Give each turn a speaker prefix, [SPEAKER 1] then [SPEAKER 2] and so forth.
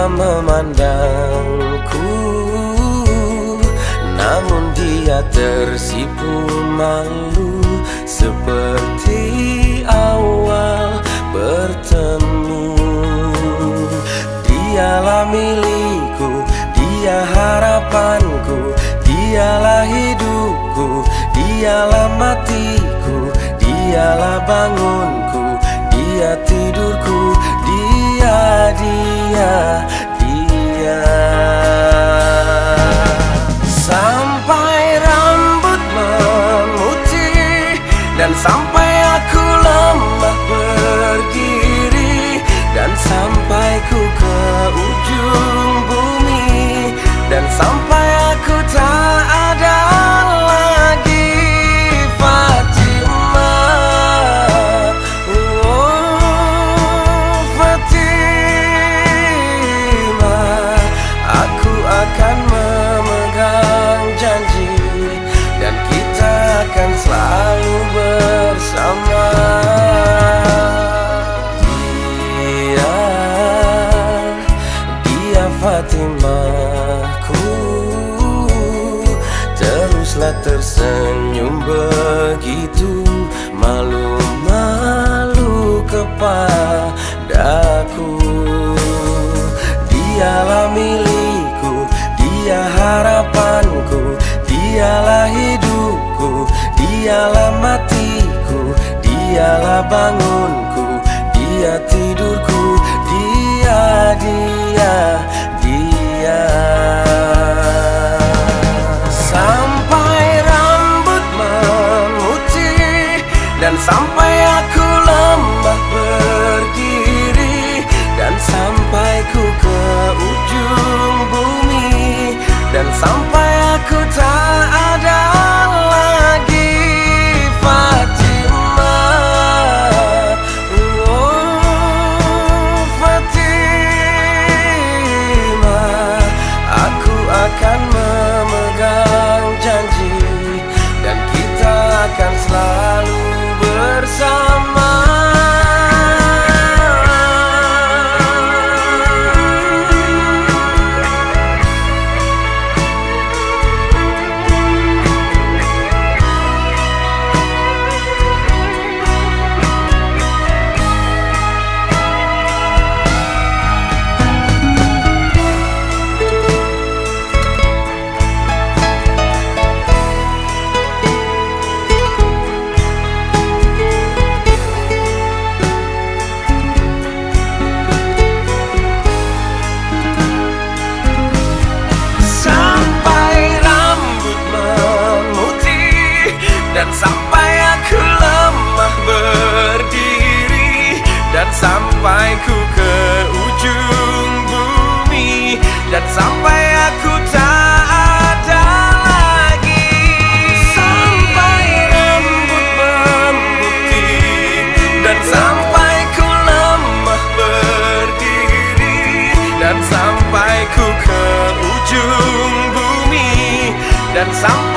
[SPEAKER 1] Dia memandangku, namun dia tersipu malu, seperti awal bertemu. Dialah milikku, dia harapanku, dialah hidupku, dialah matiku, dialah bangunku, dia tidurku, dia. Sampai rambut memutih dan sampai aku lemah berdiri, dan sampai ku ke ujung bumi, dan sampai aku tak ada lagi. Fatimah, oh Fatimah, aku akan memegang janji, dan kita akan selalu bersama. Dia Fatimahku, teruslah tersenyum begitu malu-malu kepadaku. Dialah milikku, dia harapanku, dialah hidupku, dialah matiku, dialah bangunku, dia tidurku, dia. Sampai rambut memutih dan sampai aku lemah berdiri, dan sampai ku ke ujung bumi, dan sampai aku tak ada lagi. Fatimah, oh Fatimah, aku akan memegang janji, dan kita akan selalu bersama. Sampai aku lemah berdiri, dan sampai ku ke ujung bumi, dan sampai aku tak ada lagi. Sampai rambut memutih dan sampai ku lemah berdiri, dan sampai ku ke ujung bumi, dan sampai